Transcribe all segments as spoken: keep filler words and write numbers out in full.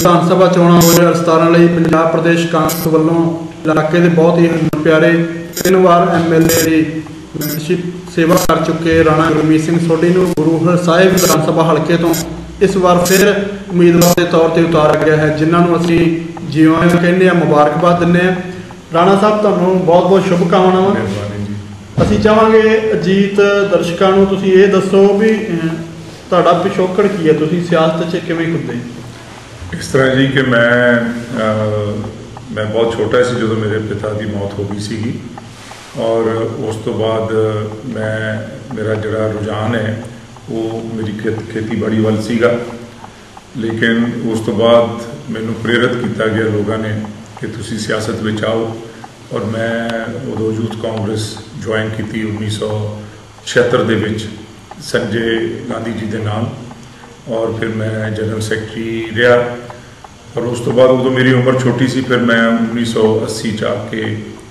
विधान सभा चोणां दो हज़ार सतारह लई पंजाब प्रदेश कांग्रेस वल्लों इलाके के बहुत ही प्यारे तीन बार एम एल ए की मैंबरशिप सेवा कर चुके राणा गुरमीत सिंह सोढी नूं गुरू साहिब विधान सभा हल्के तो इस बार फिर उम्मीदवार के तौर पर उतारा गया है, जिन्होंने असीं जीवन कहने मुबारकबाद दिंदे हां। राणा साहब तुहानूं बहुत बहुत शुभकामनावां। असीं चाहांगे अजीत दर्शकां नूं तुसीं ये दसो भी तुहाडा पिछोकड़ की है, तुसीं सियासत च किवें कुद्दे? इस तरह जी कि मैं आ, मैं बहुत छोटा सी जो मेरे पिता की मौत हो गई सी, और उस तो बाद मैं मेरा जिहड़ा रुझान है वो मेरी खेत खेतीबाड़ी वाल सीगा, लेकिन उस तो बाद मैनू प्रेरित किया गया लोगों ने कि तुसी सियासत में आओ, और मैं उदों यूथ कांग्रेस ज्वाइन की उन्नीस सौ छिहत्तर दे विच संजय गांधी जी के नाल, और फिर मैं जनरल सैकटरी रहा। और उस तो बाद उदों मेरी उम्र छोटी सी, फिर मैं उन्नीस सौ अस्सी च आके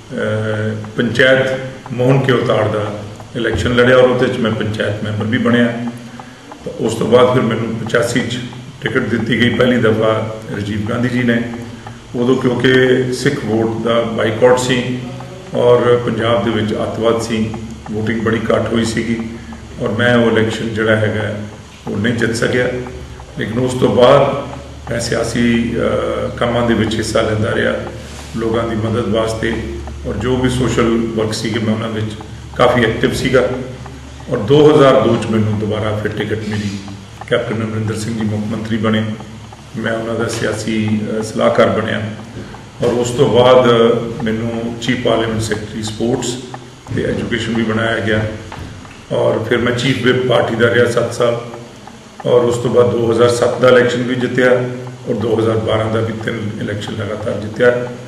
पंचायत मोहन के उतार का इलैक्शन लड़िया, और उस मैं पंचायत मैंबर भी बनया। तो उस तो बाद फिर मैनू पचासी टिकट दी गई पहली दफ़ा राजीव गांधी जी ने, उदों क्योंकि सिख वोट का बाईकॉट सी और पंजाब दे विच अतवाद सी, वोटिंग बड़ी घट हुई सी, और मैं वो इलैक्शन जिहड़ा हैगा वो नहीं जित सकिया। लेकिन उस तो बाद मैं सियासी कामां दे विच हिस्सा लैंदा रहा लोगों की मदद वास्ते, और जो भी सोशल वर्क सी मैं उन्होंने काफ़ी एक्टिव सीगा। और दो हज़ार दो च मैनू दोबारा फिर टिकट मिली, कैप्टन अमरिंदर सिंह जी मुख्यमंत्री बने, मैं उन्होंने सियासी सलाहकार बनया, और उस तो बाद मैनू चीफ पार्लियामेंट सैकटरी स्पोर्ट्स ते एजुकेशन भी बनाया गया, और फिर मैं चीफ विप पार्टी का रहा सत्त साल, और उस तो बाद दो हज़ार सत्त का इलैक्शन भी जितया, और दो हज़ार बारह का भी तीन इलैक्शन लगातार जितया।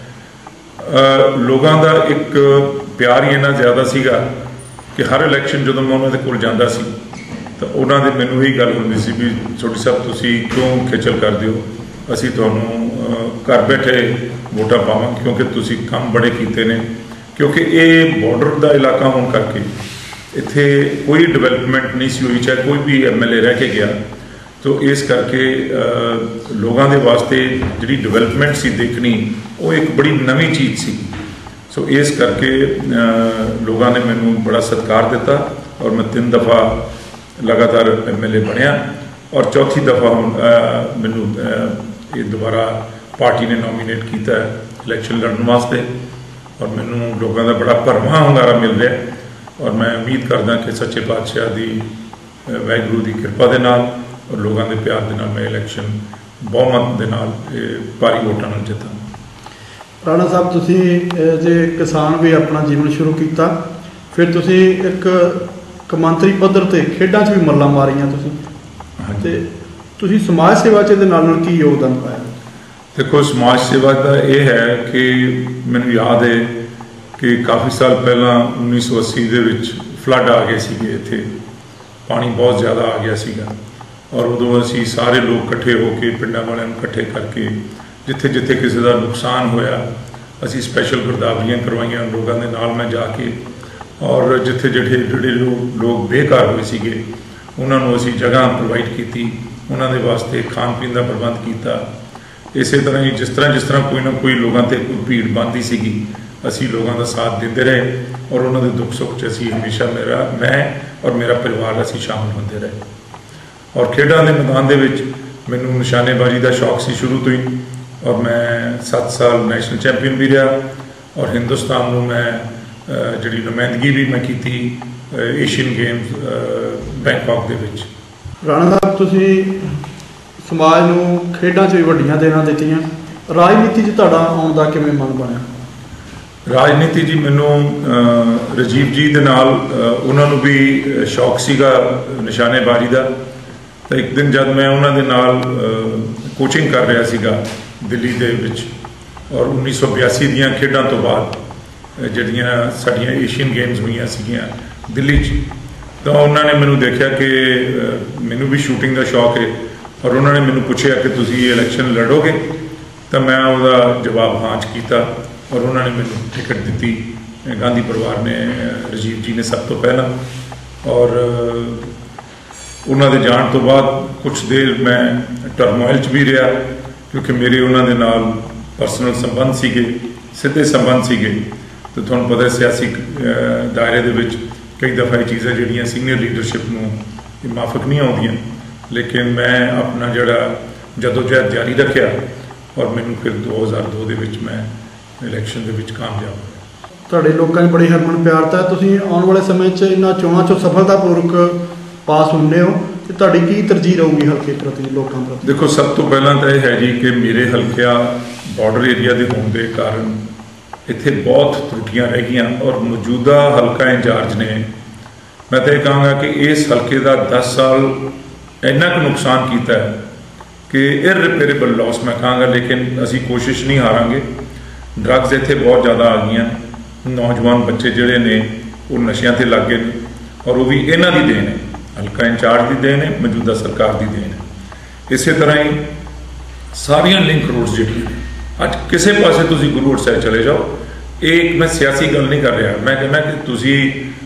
लोगों का एक प्यार ही इन्ना ज़्यादा सीगा कि हर इलैक्शन जो मैं उन्होंने कोल जांदा सी तो उन्होंने मैनू यही गल होंदी सी भी छोटी साहब तुसी क्यों खिचल कर दिओ, असीं तुहानूं घर बैठे वोटां पावांगे क्योंकि तुसी काम बड़े कीते ने। क्योंकि ये बॉर्डर का इलाका होने करके इत्थे कोई डिवेलपमेंट नहीं सी हुई, चाहे कोई भी एम एल ए रह के गया, तो इस करके लोगों के वास्ते जी डिवेलपमेंट सी देखनी वो एक बड़ी नवी चीज़ सी। सो इस करके लोगों ने मैनू बड़ा सत्कार दिता, और मैं तीन दफ़ा लगातार एम एल ए बनया, और चौथी दफ़ा हम मैनू ये दोबारा पार्टी ने नॉमीनेट किया इलैक्शन लड़न वास्ते, और मैनू लोगों का बड़ा भरवां हुंगारा मिल रहा है। और मैं उम्मीद करदा कि सच्चे पातशाह की वाहिगुरू की कृपा के नाल और लोगों के प्यार के नाल मैं इलैक्शन बहुमत के नाल भारी वोटां नाल जिता। राणा साहब तुसी जे किसान भी अपना जीवन शुरू किया, फिर तुसी एक कौमांतरी पद्धर ते खेडां च भी मल्लां मारियां, तुसी ते तुसी समाज सेवा च दे नाल नाल की योगदान पाया? देखो, समाज सेवा का यह है कि मैनूं याद है कि काफ़ी साल पहला उन्नीस सौ अस्सी दे विच फ्लड आ गए सीगे, इत्थे पानी बहुत ज़्यादा आ गया सीगा, और उदों असीं सारे लोग इकट्ठे होकर पिंडां वालिआं नूं इकट्ठे करके जिथे जिथे किसी का नुकसान होया असी स्पैशल गिरदावरियां करवाइया लोगों के नाल मैं जाके, और जिथे जिथे जोड़े लोग लोग बेघर हुए सीगे उन्होंने असी जगह प्रोवाइड की, उन्होंने वास्ते खान पीन का प्रबंध किया। इस तरह ही जिस तरह जिस तरह कोई ना कोई लोगों से कोई भीड़ बनती सी असी लोगों का साथ देते रहे, और उन्होंने दुख सुख च असी हमेशा मेरा मैं और मेरा परिवार असी शामिल होते रहे। और खेडों के मैदान के मैनू निशानेबाजी का शौक सी शुरू तो ही, और मैं सत्त साल नैशनल चैंपीयन भी रहा, और हिंदुस्तान में मैं जी नुमाइंदगी भी मैं की एशियन गेम्स बैंकॉक दे विच। राणा साहब तुसी समाज नूं खेडां च भी वड्डियां देना दित्तियां, राजनीति च तुहाडा आउण दा किवें मन बनया? राजनीति जी मैनू राजीव जी दे नाल उन्होंने भी शौक सीगा निशानेबाजी का, तो एक दिन जब मैं उन्होंने नाल कोचिंग कर रहा सीगा दिल्ली दे विच, और उन्नीस सौ बयासी दियां खेडां तो बाद जिहड़ियां साडियां एशियन गेम्स हुई सीगियां दिल्ली च, तो उन्होंने मैनू देखा कि मैनू भी शूटिंग का शौक है, और उन्होंने मैनू पूछा कि तुसीं ये इलैक्शन लड़ोगे, तो मैं उसका जवाब हाँ च कीता, और उन्होंने मैनू टिकट दी गांधी परिवार ने, राजीव जी ने सब तो पहला, और उन्होंने जाने तो बाद कुछ देर मैं टर्मोइल च भी रहा, क्योंकि मेरे उन्होंने नाल परसनल संबंध सीगे, सीधे संबंध सीगे। तो तुहानूं पता है सियासी दायरे दे विच कई दफ़ा ये चीज़ां जिहड़ियां सीनियर लीडरशिप नूं माफक नहीं आउंदियां, लेकिन मैं अपना जिहड़ा जदोजहद जारी रखिया और मैनूं फिर दो हज़ार दो दे विच मैं इलैक्शन दे विच कामयाब होया। ਤੁਹਾਡੇ ਲੋਕਾਂ ਦੀ ਬੜੀ ਹਰਮਨ ਪਿਆਰਤਾ ਹੈ। ਤੁਸੀਂ ਆਉਣ ਵਾਲੇ ਸਮੇਂ 'ਚ ਇਹਨਾਂ ਚੋਣਾਂ 'ਚੋਂ ਸਫਲਤਾਪੂਰਵਕ ਪਾਸ ਹੁੰਦੇ ਹੋ ਤੇ ਤੁਹਾਡੀ ਕੀ ਤਰਜੀਹ ਰਹੂਗੀ ਹਲਕੇ ਪ੍ਰਤੀ, ਲੋਕਾਂ ਪ੍ਰਤੀ? देखो, सब तो पहला तो यह है जी कि मेरे हल्किया बॉर्डर एरिया के होने के कारण इत्थे बहुत त्रुटियां रह गई और मौजूदा हल्का इंचार्ज ने, मैं तो यह कहूँगा कि इस हल्के का दस साल इन्ना कुछ नुकसान किया है कि इररिपेरेबल लॉस मैं कहूँगा। लेकिन असी कोशिश नहीं हारांगे। ड्रग्स इत्थे बहुत ज़्यादा आ गई, नौजवान बच्चे जोड़े ने वो नशियां ते लग गए और वो भी इन्हां दी देन है, हल्का इंचार्ज की देन है, मौजूदा सरकार की देन है। इस तरह ही सारिया लिंक रोड्स जिहड़ियां अज किसी पासे तुसीं गुरु रोड साइड चले जाओ, एक मैं सियासी गल नहीं कर रहा, मैं कहना कि तुसीं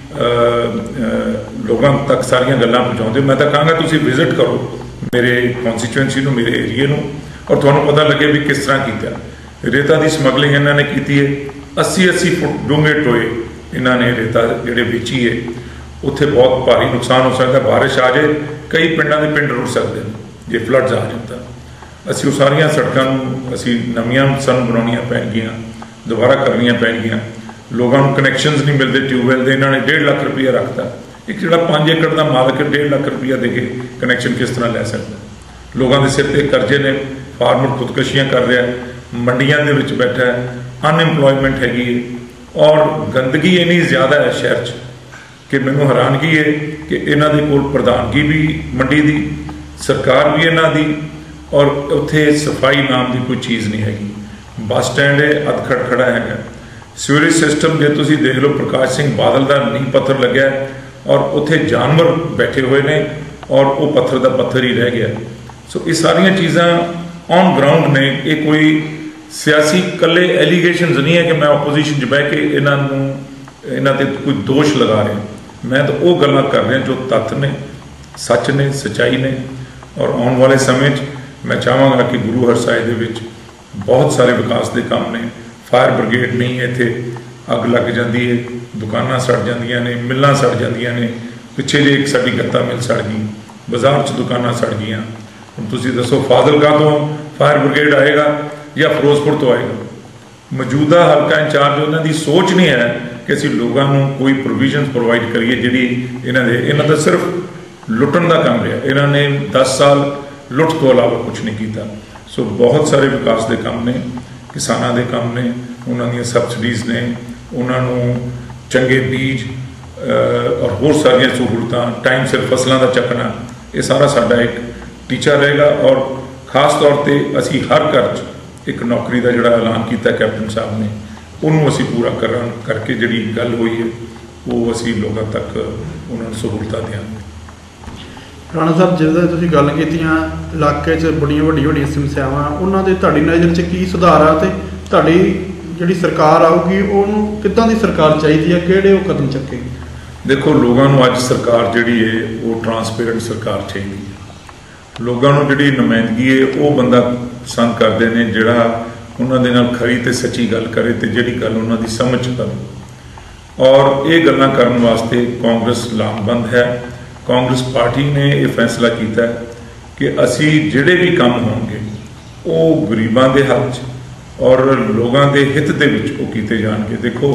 लोगों तक सारिया गल्लां पहुँचाउंदे। मैं तो कहांगा तुसीं विजिट करो मेरे कॉन्स्टिट्यूएंसी नूं, मेरे एरिए नूं, और तुहानूं पता लगे भी किस तरह कीता। रेता की समगलिंग इन्होंने की है, अस्सी अस्सी फुट डूंगे टोए इन्होंने रेता जिहड़े बेची है, उत्थे बहुत भारी नुकसान हो सकता। बारिश आ जाए कई पिंडां दे पिंड रुड़ सकते हैं जे फ्लड्स आ जाता। असी वो सारिया सड़कों असी नवीं सानूं बनाउणियां पैणगियां, दोबारा करनियां पैणगियां। लोगों को कनैक्शनस नहीं मिलते ट्यूबवैल के, इन्होंने डेढ़ लाख रुपया रखता। एक जिहड़ा पाँच एकड़ का मालक डेढ़ लाख रुपया दे के कनैक्शन किस तरह लै सकता? लोगों के सिर पर करजे ने, फार्मर खुदकशियां कर रहा है, मंडियां दे विच बैठा है, अनएम्पलॉयमेंट हैगी और गंदगी इन्नी ज़्यादा है शहर च कि मैनूं हैरानगी है कि इन्हां दे कोल प्रधानगी भी मंडी दी, सरकार भी इन्हां दी, और उत्थे सफाई नाम की कोई चीज़ नहीं हैगी। बस स्टैंड है अधखड़ खड़ा है। सीवरेज सिस्टम जे तुसीं देख लो, प्रकाश सिंह बादल का नींह पत्थर लग्या और उत्थे जानवर बैठे हुए ने और वो पत्थर का पत्थर ही रह गया। सो ये सारिया चीज़ां ऑन ग्राउंड ने। ये कोई सियासी कले एलीगेशन नहीं है कि मैं ओपोजिशन बह के इन्हों इन्हों ते कोई दोष लगा रहा। मैं तो वो गल्लां कर रहा जो तत्थ ने, सच ने, सच्चाई ने। और आने वाले समय मैं चाहांगा कि गुरु हरसाए दे विच बहुत सारे विकास के काम ने। फायर ब्रिगेड नहीं है, इत्थे अग लग जाती है, दुकानां सड़ जांदियां ने, मिल्लां सड़ जांदियां ने। पिछे जे एक साडी गत्ता मिल सड़ गई, बाजार च दुकानां सड़ गईयां। हुण तुसीं दसो फाजिलका तो फायर ब्रिगेड आएगा या फिरोजपुर तो आएगा? मौजूदा हल्का इंचार्ज उन्हों की सोच नहीं है कि असीं लोगों को कोई प्रोविजन प्रोवाइड करिए जिहड़ी इन्हां दे इन्हां दा सिर्फ लुटन का काम रहा। इन्होंने दस साल लुट तो अलावा कुछ नहीं किया। सो बहुत सारे विकास के काम ने, किसानों के काम ने, उन्होंने सबसिडीज़ ने, उन्होंने चंगे बीज और होर सारिया सहूलतां, टाइम सिर फसलों का चकना, ये सारा साडा एक टीचा रहेगा। और खास तौर पर असी हर घर च एक नौकरी का जोड़ा ऐलान किया कैप्टन साहब ने, उन्होंने असी पूरा कर करके जी गल हुई है वो असी लोगों तक उन्होंने सहूलतां देंगे। राणा साहब, जिद्दां तुसीं गल कीतियां इलाके च बड़ियां वड्डियां वड्डियां समस्यावां, उन्हां दे तुहाडी नज़र च की सुधार आ ते तुहाडी जिहड़ी सरकार आऊगी उहनूं किद्दां दी सरकार चाहीदी है, किहड़े वो कदम चुकेगी? देखो, लोगों को अज सरकार जिहड़ी है वो ट्रांसपेरेंट सरकार चाहिए। लोगों को जिहड़ी नुमाइंदगी है वो बंदा पसंद करते हैं जिहड़ा उन्हां दे नाल खरी ते सच्ची गल करे ते जिहड़ी गल उन्हां दी समझ करे। और ये गल्लां करन वास्ते कांग्रेस लामबंद है। कांग्रेस पार्टी ने यह फैसला किया कि असी जिहड़े भी काम होंगे वो गरीबां दे हक और लोगों के हित दे विच वो कीते जाणगे। देखो,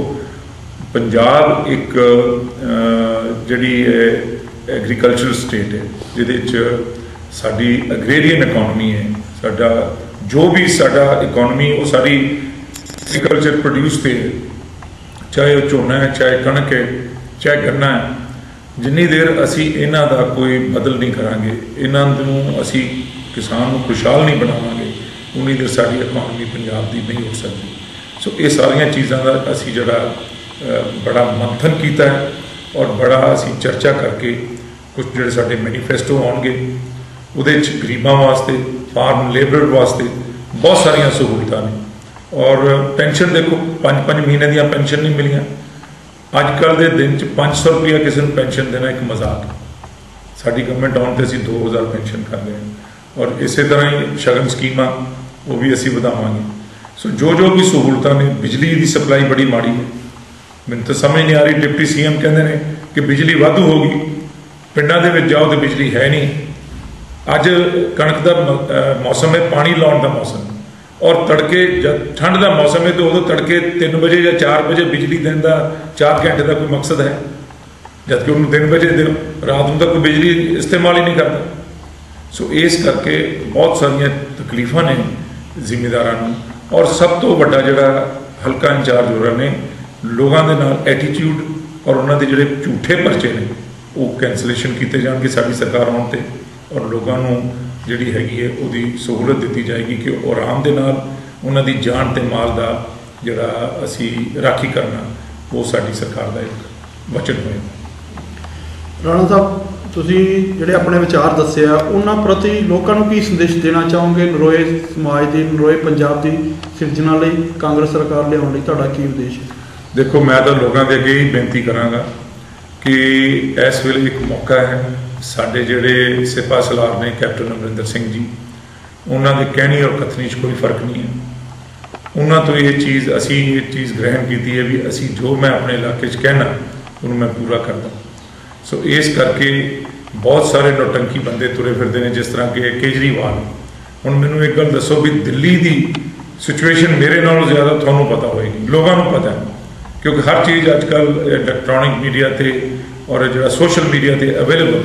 पंजाब एक जिहड़ी एग्रीकल्चरल स्टेट है जिहदे साडी एग्रेरियन इकोनॉमी है। साडा जो भी साडा इकोनॉमी वो सारी एग्रीकल्चर प्रोड्यूस पे है, चाहे वो झोना है, चाहे कणक है, चाहे गन्ना है। जिन्नी देर असी इन्हां दा कोई बदल नहीं करांगे, इन्हां नूं असी किसान नूं खुशहाल नहीं बनावांगे, उन्नी देर साडी इकोनॉमी पंजाब दी नहीं हो सकती। सो ये सारिया चीज़ों का असी जरा बड़ा मंथन किया है और बड़ा असी चर्चा करके कुछ जो साडे मैनीफेस्टो आउणगे उहदे च गरीबां वास्ते, फार्म लेबर वास्ते बहुत सारिया सहूलतां ने। और पेंशन देखो, पाँच पाँच महीने दी पेंशन नहीं मिलियां। अजकल के दिन च पाँच सौ रुपया किसी को पेंशन देना एक मजाक है। साडी गवर्नमेंट आउण ते असीं दो हज़ार पेंशन कर रहे हैं। और इस तरह ही शगन स्कीमां ਉਹ ਵੀ ਅਸੀਂ ਵਧਾਵਾਂਗੇ। ਸੋ ਜੋ ਜੋ ਵੀ ਸਹੂਲਤਾਂ ਨੇ, ਬਿਜਲੀ ਦੀ ਸਪਲਾਈ ਬੜੀ ਮਾੜੀ ਹੈ, ਮੈਨੂੰ ਤਾਂ ਸਮਝ ਨਹੀਂ ਆ ਰਹੀ। ਡਿਪਟੀ ਸੀ ਐਮ ਕਹਿੰਦੇ ਨੇ ਕਿ ਬਿਜਲੀ ਵਾਧੂ ਹੋ ਗਈ, ਪਿੰਡਾਂ ਦੇ ਵਿੱਚ ਜਾਓ ਤਾਂ ਬਿਜਲੀ ਹੈ ਨਹੀਂ। ਅੱਜ ਕਣਕ ਦਾ ਮੌਸਮ ਹੈ, ਪਾਣੀ ਲਾਉਣ ਦਾ ਮੌਸਮ, ਔਰ ਤੜਕੇ ਜਦ ਠੰਡ ਦਾ ਮੌਸਮ ਹੈ ਤਾਂ ਉਦੋਂ ਤੜਕੇ ਤਿੰਨ ਵਜੇ ਜਾਂ ਚਾਰ ਵਜੇ ਬਿਜਲੀ ਦੇਣ ਦਾ ਚਾਰ ਘੰਟੇ ਦਾ ਕੋਈ ਮਕਸਦ ਹੈ, ਜਦਕਿ ਉਹਨੂੰ ਤਿੰਨ ਵਜੇ ਦਿਓ, ਰਾਤ ਨੂੰ ਤਾਂ ਕੋਈ ਬਿਜਲੀ ਇਸਤੇਮਾਲ ਹੀ ਨਹੀਂ ਕਰਦਾ। ਸੋ ਇਸ ਕਰਕੇ ਬਹੁਤ ਸਾਰੀਆਂ ਤਕਲੀਫਾਂ ਨੇ ਜ਼ਿਮੀਂਦਾਰਾਂ ਨੂੰ। ਔਰ ਸਭ ਤੋਂ ਵੱਡਾ ਜਿਹੜਾ ਹਲਕਾ ਇੰਚਾਰਜ ਹੋ ਰਹੇ ਨੇ, ਲੋਕਾਂ ਦੇ ਨਾਲ ਐਟੀਟਿਊਡ ਔਰ ਉਹਨਾਂ ਦੇ ਜਿਹੜੇ ਝੂਠੇ ਪਰਚੇ ਨੇ ਉਹ ਕੈਂਸਲੇਸ਼ਨ ਕੀਤੇ ਜਾਣਗੇ ਸਾਡੀ ਸਰਕਾਰ ਆਉਣ 'ਤੇ, ਔਰ ਲੋਕਾਂ ਨੂੰ ਜਿਹੜੀ ਹੈਗੀ ਹੈ ਉਹਦੀ ਸਹੂਲਤ ਦਿੱਤੀ ਜਾਏਗੀ ਕਿ ਉਹ ਆਰਾਮ ਦੇ ਨਾਲ ਉਹਨਾਂ ਦੀ ਜਾਨ ਤੇ ਮਾਲ ਦਾ ਜਿਹੜਾ ਅਸੀਂ ਰਾਖੀ ਕਰਨਾ, ਉਹ ਸਾਡੀ ਸਰਕਾਰ ਦਾ ਇੱਕ ਵਚਨ ਹੋਏਗਾ। ਰਾਣਾ ਸਾਹਿਬ, ਤੁਸੀਂ ਜਿਹੜੇ ਆਪਣੇ ਵਿਚਾਰ ਦੱਸੇ ਆ, ਉਹਨਾਂ ਪ੍ਰਤੀ ਲੋਕਾਂ ਨੂੰ ਕੀ ਸੰਦੇਸ਼ ਦੇਣਾ ਚਾਹੋਗੇ? ਨਰੋਏ ਸਮਾਜ ਦੀ, ਨਰੋਏ ਪੰਜਾਬ ਦੀ ਸਿਰਜਣਾ ਲਈ ਕਾਂਗਰਸ ਸਰਕਾਰ ਲਿਆਉਣ ਲਈ ਤੁਹਾਡਾ ਕੀ ਉਦੇਸ਼ ਹੈ? ਦੇਖੋ, ਮੈਂ ਤਾਂ ਲੋਕਾਂ ਦੇ ਅੱਗੇ ਹੀ ਬੇਨਤੀ ਕਰਾਂਗਾ ਕਿ ਇਸ ਵੇਲੇ ਇੱਕ ਮੌਕਾ ਹੈ। ਸਾਡੇ ਜਿਹੜੇ ਸਿਪਾਹ ਸਲਾਰ ਨੇ ਕੈਪਟਨ ਅਮਰਿੰਦਰ ਸਿੰਘ ਜੀ, ਉਹਨਾਂ ਦੇ ਕਹਿਣੀ ਔਰ ਕਥਨੀ 'ਚ ਕੋਈ ਫਰਕ ਨਹੀਂ ਹੈ। ਉਹਨਾਂ ਤੋਂ ਇਹ ਚੀਜ਼, ਅਸੀਂ ਇਹ ਚੀਜ਼ ਗ੍ਰਹਿਣ ਕੀਤੀ ਹੈ ਵੀ ਅਸੀਂ ਜੋ ਮੈਂ ਆਪਣੇ ਇਲਾਕੇ 'ਚ ਕਹਿਣਾ ਉਹਨੂੰ ਮੈਂ ਪੂਰਾ ਕਰਦਾ। ਸੋ ਇਸ ਕਰਕੇ ਬਹੁਤ ਸਾਰੇ ਨੌਟੰਕੀ ਬੰਦੇ ਤੁਰੇ ਫਿਰਦੇ ਨੇ, ਜਿਸ ਤਰ੍ਹਾਂ ਕਿ ਕੇਜਰੀਵਾਲ। ਹੁਣ ਮੈਨੂੰ ਇੱਕ ਗੱਲ ਦੱਸੋ ਵੀ ਦਿੱਲੀ ਦੀ ਸਿਚੁਏਸ਼ਨ ਮੇਰੇ ਨਾਲੋਂ ਜ਼ਿਆਦਾ ਤੁਹਾਨੂੰ ਪਤਾ ਹੋਏਗੀ, ਲੋਕਾਂ ਨੂੰ ਪਤਾ ਹੈ, ਕਿਉਂਕਿ ਹਰ ਚੀਜ਼ ਅੱਜ ਕੱਲ੍ਹ ਇਲੈਕਟ੍ਰੋਨਿਕ ਮੀਡੀਆ 'ਤੇ ਔਰ ਜਿਹੜਾ ਸੋਸ਼ਲ ਮੀਡੀਆ 'ਤੇ ਅਵੇਲੇਬਲ,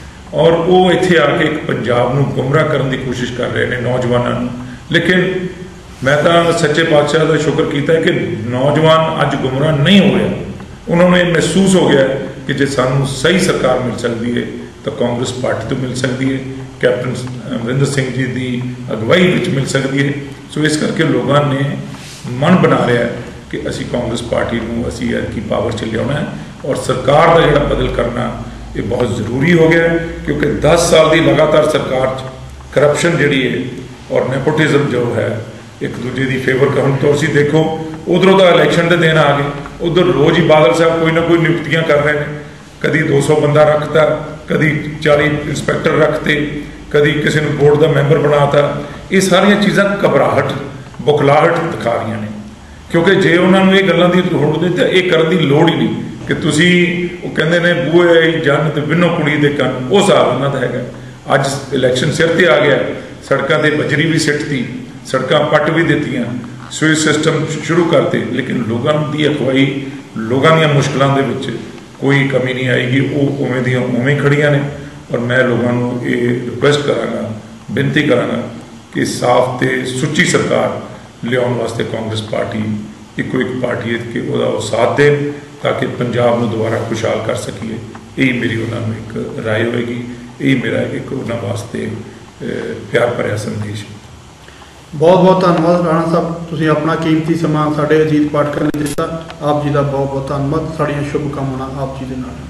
ਔਰ ਉਹ ਇੱਥੇ ਆ ਕੇ ਇੱਕ ਪੰਜਾਬ ਨੂੰ ਗੁੰਮਰਾਹ ਕਰਨ ਦੀ ਕੋਸ਼ਿਸ਼ ਕਰ ਰਹੇ ਨੇ, ਨੌਜਵਾਨਾਂ ਨੂੰ। ਲੇਕਿਨ ਮੈਂ ਤਾਂ ਸੱਚੇ ਪਾਤਸ਼ਾਹ ਦਾ ਸ਼ੁਕਰ ਕੀਤਾ ਹੈ ਕਿ ਨੌਜਵਾਨ ਅੱਜ ਗੁੰਮਰਾਹ ਨਹੀਂ ਹੋ ਰਿਹਾ। ਉਹਨਾਂ ਨੂੰ ਇਹ ਮਹਿਸੂਸ ਹੋ ਗਿਆ ਕਿ ਜੇ ਸਾਨੂੰ ਸਹੀ ਸਰਕਾਰ ਮਿਲ ਸਕਦੀ ਹੈ ਤਾਂ ਕਾਂਗਰਸ ਪਾਰਟੀ ਤੋਂ ਮਿਲ ਸਕਦੀ ਹੈ, ਕੈਪਟਨ ਅਮਰਿੰਦਰ ਸਿੰਘ ਜੀ ਦੀ ਅਗਵਾਈ ਵਿੱਚ ਮਿਲ ਸਕਦੀ ਹੈ। ਸੋ ਇਸ ਕਰਕੇ ਲੋਕਾਂ ਨੇ ਮਨ ਬਣਾ ਲਿਆ ਕਿ ਅਸੀਂ ਕਾਂਗਰਸ ਪਾਰਟੀ ਨੂੰ ਅਸੀਂ ਐਤਕੀ ਪਾਵਰ 'ਚ ਲਿਆਉਣਾ ਹੈ, ਔਰ ਸਰਕਾਰ ਦਾ ਜਿਹੜਾ ਬਦਲ ਕਰਨਾ ਇਹ ਬਹੁਤ ਜ਼ਰੂਰੀ ਹੋ ਗਿਆ, ਕਿਉਂਕਿ ਦਸ ਸਾਲ ਦੀ ਲਗਾਤਾਰ ਸਰਕਾਰ 'ਚ ਕਰਪਸ਼ਨ ਜਿਹੜੀ ਹੈ ਔਰ ਨੈਪੋਟਿਜ਼ਮ ਜੋ ਹੈ, ਇੱਕ ਦੂਜੇ ਦੀ ਫੇਵਰ ਕਰਨ। ਤੋਂ ਅਸੀਂ ਦੇਖੋ, ਉਧਰੋਂ ਦਾ ਇਲੈਕਸ਼ਨ ਦੇ ਦਿਨ ਆ ਗਏ, ਉਧਰ ਰੋਜ਼ ਹੀ ਬਾਦਲ ਸਾਹਿਬ ਕੋਈ ਨਾ ਕੋਈ ਨਿਯੁਕਤੀਆਂ ਕਰ ਰਹੇ ਨੇ। ਕਦੀ ਦੋ ਸੌ ਬੰਦਾ ਰੱਖਤਾ, ਕਦੀ ਚਾਲੀ ਇੰਸਪੈਕਟਰ ਰੱਖਤੇ, ਕਦੀ ਕਿਸੇ ਨੂੰ ਬੋਰਡ ਦਾ ਮੈਂਬਰ ਬਣਾਤਾ। ਇਹ ਸਾਰੀਆਂ ਚੀਜ਼ਾਂ ਘਬਰਾਹਟ, ਬੁਖਲਾਹਟ ਦਿਖਾ ਰਹੀਆਂ ਨੇ, ਕਿਉਂਕਿ ਜੇ ਉਹਨਾਂ ਨੂੰ ਇਹ ਗੱਲਾਂ ਦੀ ਲੋੜ ਨਹੀਂ ਤਾਂ ਇਹ ਕਰਨ ਦੀ ਲੋੜ ਹੀ ਨਹੀਂ ਕਿ ਤੁਸੀਂ, ਉਹ ਕਹਿੰਦੇ ਨੇ ਬੂਹੇ ਜੰਨ ਤੇ ਬਿਨੋ ਕੁੜੀ ਦੇ ਕੰਨ, ਉਹ ਹਿਸਾਬ ਉਹਨਾਂ ਦਾ ਹੈਗਾ। ਅੱਜ ਇਲੈਕਸ਼ਨ ਸਿਰ ਤੇ ਆ ਗਿਆ, ਸੜਕਾਂ ਤੇ ਬਜਰੀ ਵੀ ਸਿੱਟਤੀ, ਸੜਕਾਂ ਪੱਟ ਵੀ ਦਿੱਤੀਆਂ, ਸੂਏਜ ਸਿਸਟਮ ਸ਼ੁਰੂ ਕਰਤੇ, ਲੇਕਿਨ ਲੋਕਾਂ ਦੀ ਅਗਵਾਈ, ਲੋਕਾਂ ਦੀਆਂ ਮੁਸ਼ਕਲਾਂ ਦੇ ਵਿੱਚ ਕੋਈ ਕਮੀ ਨਹੀਂ ਆਏਗੀ। ਉਹ ਉਵੇਂ ਦੀਆਂ ਉਵੇਂ ਖੜੀਆਂ ਨੇ। ਔਰ ਮੈਂ ਲੋਕਾਂ ਨੂੰ ਇਹ ਰਿਕੁਐਸਟ ਕਰਾਂਗਾ, ਬੇਨਤੀ ਕਰਾਂਗਾ ਕਿ ਸਾਫ਼ ਤੇ ਸੁੱਚੀ ਸਰਕਾਰ ਲਿਆਉਣ ਵਾਸਤੇ ਕਾਂਗਰਸ ਪਾਰਟੀ ਇੱਕੋ ਇੱਕ ਪਾਰਟੀ ਹੈ ਕਿ ਉਹਦਾ ਉਹ ਸਾਥ ਦੇ, ਤਾਂ ਕਿ ਪੰਜਾਬ ਨੂੰ ਦੁਬਾਰਾ ਖੁਸ਼ਹਾਲ ਕਰ ਸਕੀਏ। ਇਹੀ ਮੇਰੀ ਉਹਨਾਂ ਨੂੰ ਇੱਕ ਰਾਏ ਹੋਏਗੀ, ਇਹੀ ਮੇਰਾ ਇੱਕ ਉਹਨਾਂ ਵਾਸਤੇ ਪਿਆਰ ਭਰਿਆ ਸੰਦੇਸ਼। ਬਹੁਤ ਬਹੁਤ ਧੰਨਵਾਦ ਰਾਣਾ ਸਾਹਿਬ, ਤੁਸੀਂ ਆਪਣਾ ਕੀਮਤੀ ਸਮਾਂ ਸਾਡੇ ਅਜੀਤ ਪਾਠਕਾਂ ਨੇ ਦਿੱਤਾ। ਆਪ ਜੀ ਦਾ ਬਹੁਤ ਬਹੁਤ ਧੰਨਵਾਦ। ਸਾਡੀਆਂ ਸ਼ੁਭ ਕਾਮਨਾ ਆਪ ਜੀ ਦੇ ਨਾਲ।